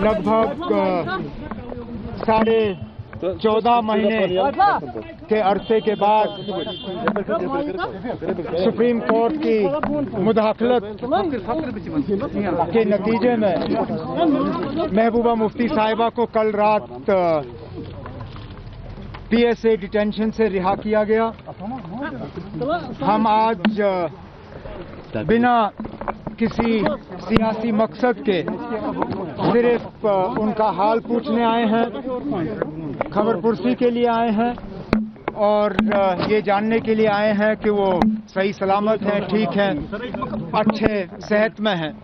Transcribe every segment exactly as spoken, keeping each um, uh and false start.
लगभग साढ़े चौदह महीने के अरसे के बाद सुप्रीम कोर्ट की मुदाखलत के नतीजे में महबूबा मुफ्ती साहिबा को कल रात पीएसए डिटेंशन से रिहा किया गया। हम आज बिना किसी सियासी मकसद के सिर्फ उनका हाल पूछने आए हैं, खबरपुरसी के लिए आए हैं और ये जानने के लिए आए हैं कि वो सही सलामत हैं, ठीक हैं, अच्छे सेहत में हैं।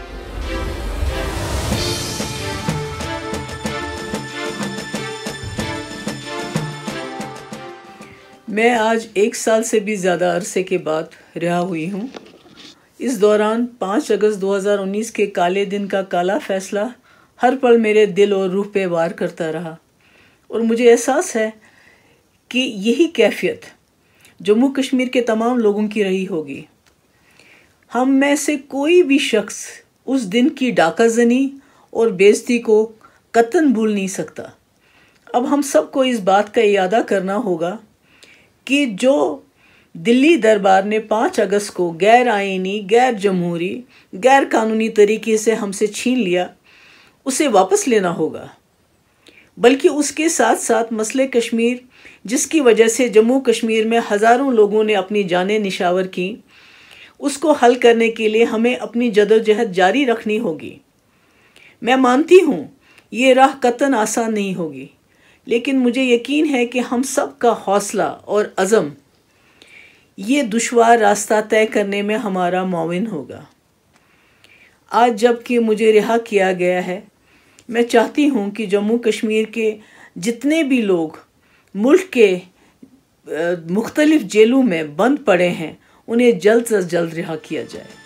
मैं आज एक साल से भी ज़्यादा अरसे के बाद रिहा हुई हूँ। इस दौरान पाँच अगस्त दो हज़ार उन्नीस के काले दिन का काला फैसला हर पल मेरे दिल और रूह पे वार करता रहा और मुझे एहसास है कि यही कैफियत जम्मू कश्मीर के तमाम लोगों की रही होगी। हम में से कोई भी शख्स उस दिन की डाकाजनी और बेइज्जती को कतई भूल नहीं सकता। अब हम सबको इस बात का इरादा करना होगा कि जो दिल्ली दरबार ने पाँच अगस्त को गैर आईनी, गैर जमहूरी, गैर कानूनी तरीके से हमसे छीन लिया, उसे वापस लेना होगा। बल्कि उसके साथ साथ मसले कश्मीर, जिसकी वजह से जम्मू कश्मीर में हज़ारों लोगों ने अपनी जानें निशावर की, उसको हल करने के लिए हमें अपनी जदोजहद जारी रखनी होगी। मैं मानती हूँ ये राह कतई आसान नहीं होगी, लेकिन मुझे यकीन है कि हम सब का हौसला और अज़म ये दुश्वार रास्ता तय करने में हमारा मुआविन होगा। आज जबकि मुझे रिहा किया गया है, मैं चाहती हूँ कि जम्मू कश्मीर के जितने भी लोग मुल्क के मुख्तलिफ जेलों में बंद पड़े हैं, उन्हें जल्द से जल्द रिहा किया जाए।